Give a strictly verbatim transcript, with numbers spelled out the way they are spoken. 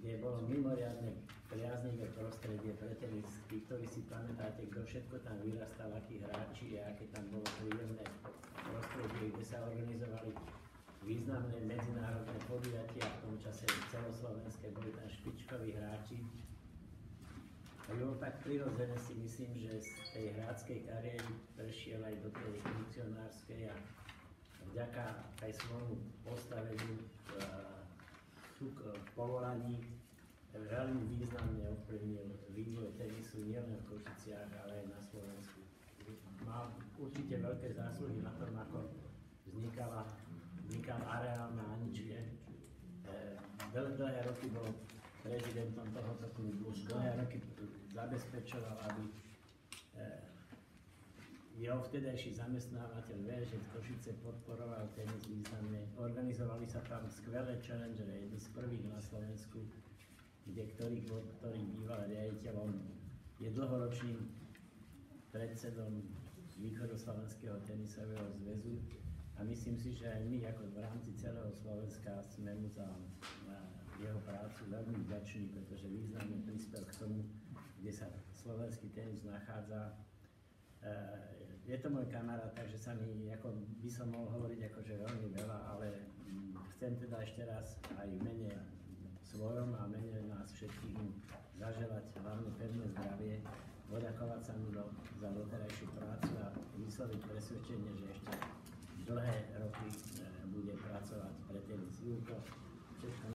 kde bolo mimoriadne priaznivé prostredie pre tenis. Tí, ktorí si pamätáte, kto všetko tam vyrastal, akí hráči a aké tam bolo príjemné prostredie, kde sa organizovali významné medzinárodné podujatia, v tom čase celoslovenské, boli tam špičkoví hráči. A bolo tak prirodzené, si myslím, že z tej hráckej kariéry prešiel aj do tej funkcionárskej a vďaka aj svojmu postaveniu v povolaní veľmi významne ovplyvnil vývoj tenisu nielen v Košiciach, ale aj na Slovensku. Má určite veľké zásluhy na tom, ako vznikala, vznikal areál na Aničke. Veľmi dlhé roky bol prezidentom tohoto klubu, dlhé roky zabezpečoval, aby jeho vtedajší zamestnávateľ vé žé Košice podporoval tenis významne. Organizovali sa tam skvelé challengery, jedni z prvých na Slovensku, kde ktorý, ktorý býval riaditeľom, je dlhoročným predsedom Východoslovenského tenisového zväzu a myslím si, že aj my ako v rámci celého Slovenska sme mu za jeho prácu veľmi vďační, pretože významne prispel k tomu, kde sa slovenský tenis nachádza. Je to môj kamarát, takže sa mi, ako by som mohol hovoriť akože veľmi veľa, ale chcem teda ešte raz aj v mene svojom a mene nás všetkých zaželať hlavne pevné zdravie, poďakovať sa mu do, za doterajšiu prácu a vysloviť presvedčenie, že ešte dlhé roky bude pracovať pre tenis. Júlko, všetko